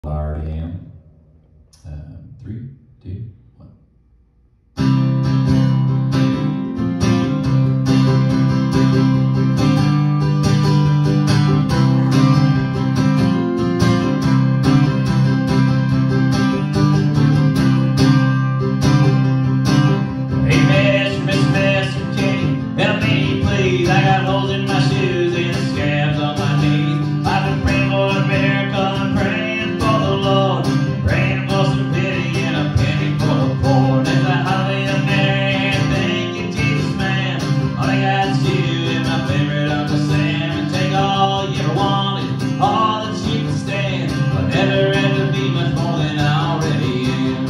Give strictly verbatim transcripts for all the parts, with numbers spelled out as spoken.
I already am. Um, three, two, one. Hey, Mister, Mister, Mister King, help me please. I got holes in my shoes and scabs on my knees. I've been praying for a miracle and praying for the Lord, praying for some pity and a penny for the poor. There's a hallelujah, Mary, and thank you, Jesus, man. All I got's you and my favorite Uncle Sam, and take all you ever wanted, all that you can stand, but never ever be much more than I already am.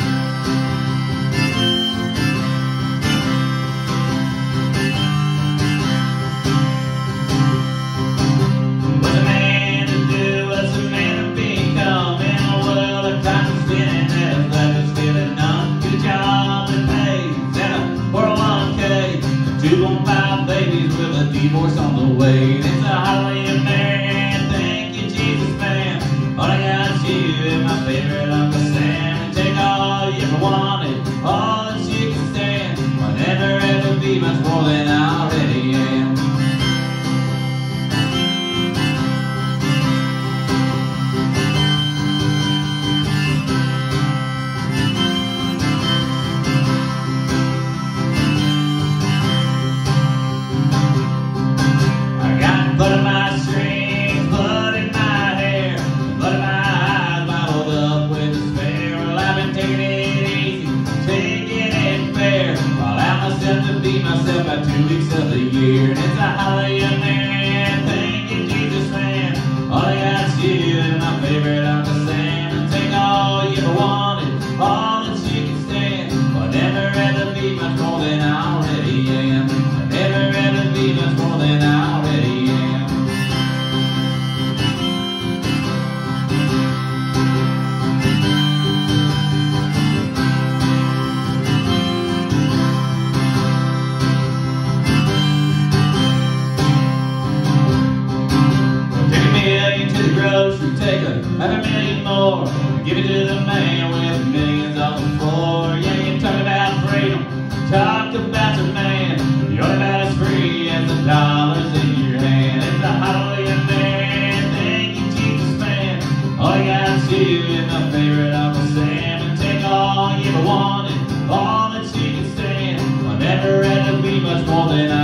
What's a man to do? What's a man to become? In a world of time spinning, that's left us feeling numb. Good job that pays and a four oh one K, two point five babies with a divorce on the way. It's a hallelujah, Mary, and thank you, Jesus, man. All I got's you and my favorite Uncle Sam, and take all you ever wanted, all that you can stand, will never ever be much more than I already am. I got blood in my strings, blood in my hair, blood in my eyes, bottled up with despair. Well, I've been taking it easy, taking it fair, while I myself to be myself by two weeks of the year. And it's a hallelujah, Mary, and thank you, Jesus, man. All I got's you and my favorite Uncle Sam, and take all you ever wanted, all that you can stand, will never ever be much more than I already am. Will never ever be much more than I already am. Take a million to the grocery, take a half a million more, give it to the man with millions on the floor. Yeah, you talk about freedom, talk about your man, you're about as free as the dollars in your hand. It's a hallelujah, man, thank you, Jesus, man. All I got's you and my favorite Uncle Sam, and take all you ever wanted, all that you can stand, will never ever be much more than I